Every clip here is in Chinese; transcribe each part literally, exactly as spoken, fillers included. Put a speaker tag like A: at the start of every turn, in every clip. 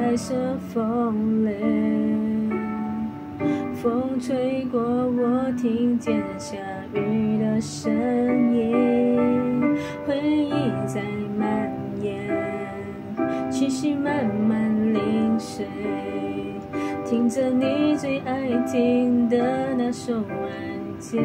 A: 白色风雷，风吹过，我听见下雨的声音，回忆在蔓延，气息慢慢淋湿，听着你最爱听的那首安静。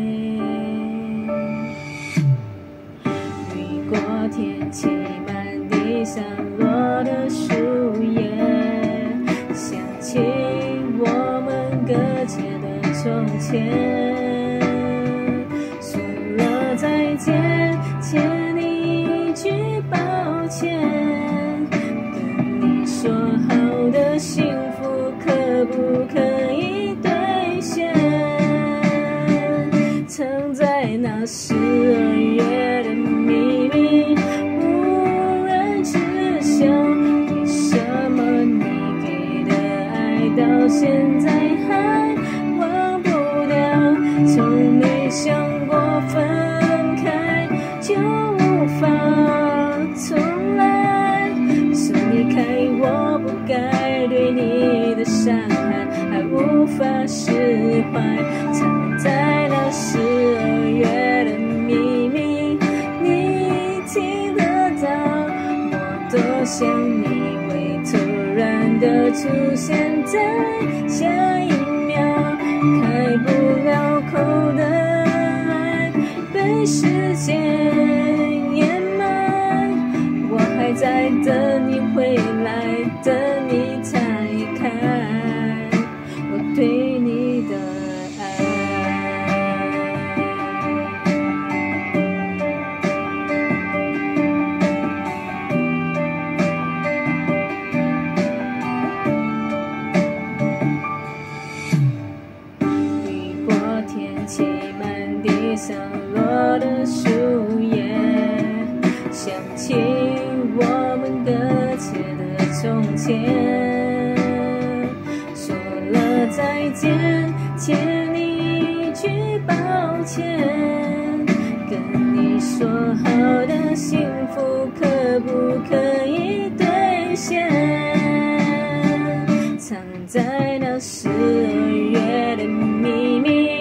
A: 雨过天气满地散落的树叶，想起我们搁浅的从前，说了再见，欠你一句抱歉，跟你说好的幸福可不可以兑现？藏在那十二月的秘密，无人知晓。为什么你给的爱到现在还忘不掉？从没想过分开就无法重来，说离开我不该对你的伤害，还无法释怀，藏在那十二月的秘密，你听得到？我多想你会突然的出现在下一秒，开不了口的爱被时间掩埋，我还在等你回来，等你拆开我对你的起满地上落的树叶，想起我们搁浅的从前，说了再见，欠你一句抱歉，跟你说好的幸福可不可以兑现？藏在那十二月的秘密，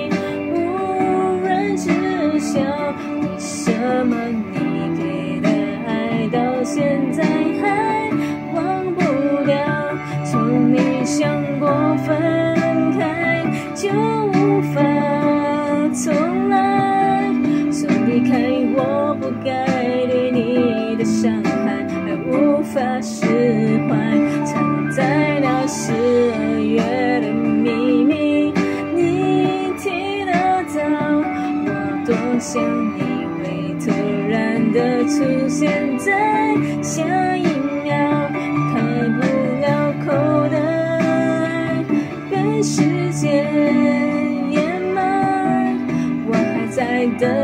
A: 为什么你给的爱到现在还忘不了？从没想过分开就无法重来，说离开我不该对你的伤害，还无法释怀，藏在那十二月的秘密，你听得到？我多想你突然的出现在下一秒，开不了口的爱被时间掩埋，我还在等